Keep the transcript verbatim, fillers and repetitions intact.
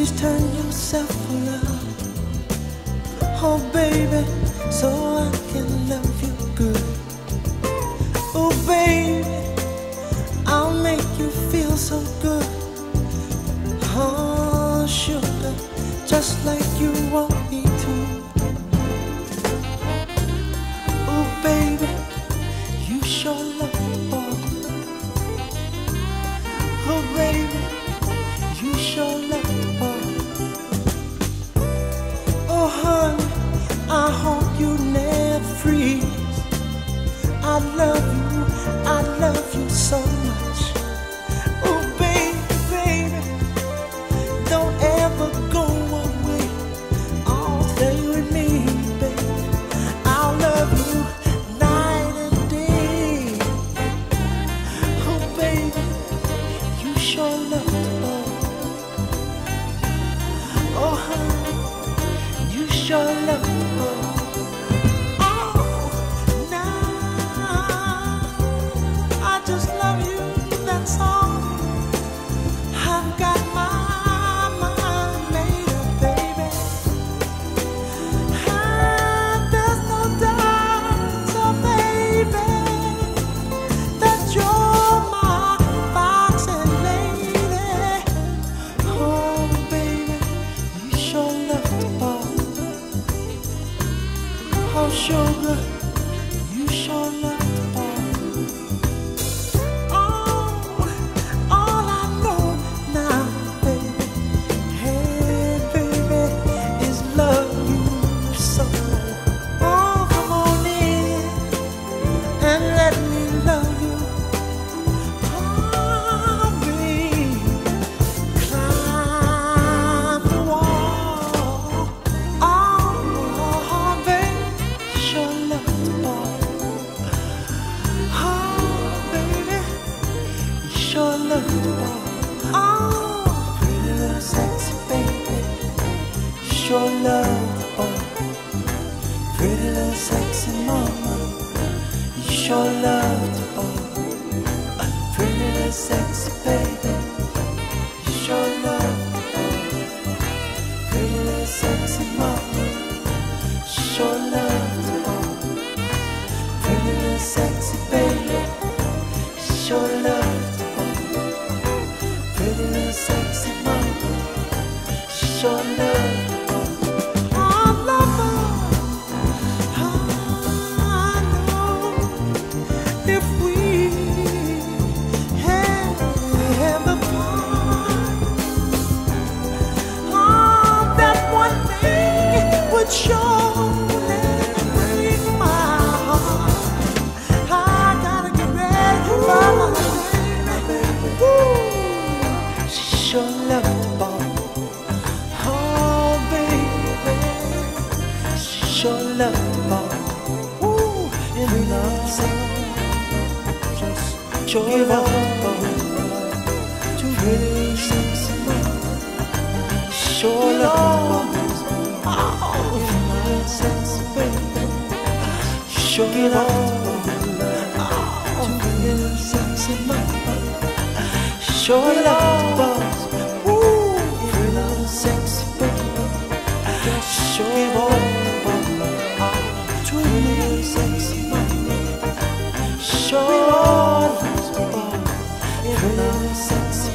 please turn yourself around. Oh baby, so I can love you good. Oh baby, I'll make you feel so good. Oh sugar, just like you want me to. Oh baby, you sure love the boy. Oh baby, you sure love the boy. Oh honey, I hope you never freeze. I love you, I love you so much. Oh baby, baby, don't ever go away. Oh, stay with me, baby. I'll love you night and day. Oh baby, you sure love the boy. Oh honey, you sure love the boy. Oh, now I just love you, that's all. I've got my mind made up, baby. And there's no doubt, so baby, that you're my boxing lady. Oh baby, you sure love the ball. Oh sugar, you sure love the ball. Oh, all I know now, baby, hey baby, is love you so. Oh, come on in and let me love you. Oh, baby, climb the wall. Oh, baby, sure love the ball. Oh, baby, you sure love the ball. Oh, pretty little sexy baby, you sure love the ball. Pretty little sexy mama, you sure love the ball. Pretty little sexy baby, you sure love the ball. Pretty little sexy mama, you sure love the ball. Pretty little sexy baby, you sure love the ball. Pretty little sexy mama, you sure love the ball. I love her. I know if we had the part, oh, that one thing would surely break my heart. I gotta get ready for my baby. Woo, she sure loved the ball. Oh baby, she sure loved the ball. Woo, in love, just sure loved the ball. Too pretty, sexy mama, sure loved the ball. Oh, in love, sexy baby, sure loved the ball. Oh, too pretty, sexy mama, sure loved the ball. Woo, in love, sexy baby, sure loved the ball. Oh, too pretty, sexy mama, sure loved the ball. In love, sexy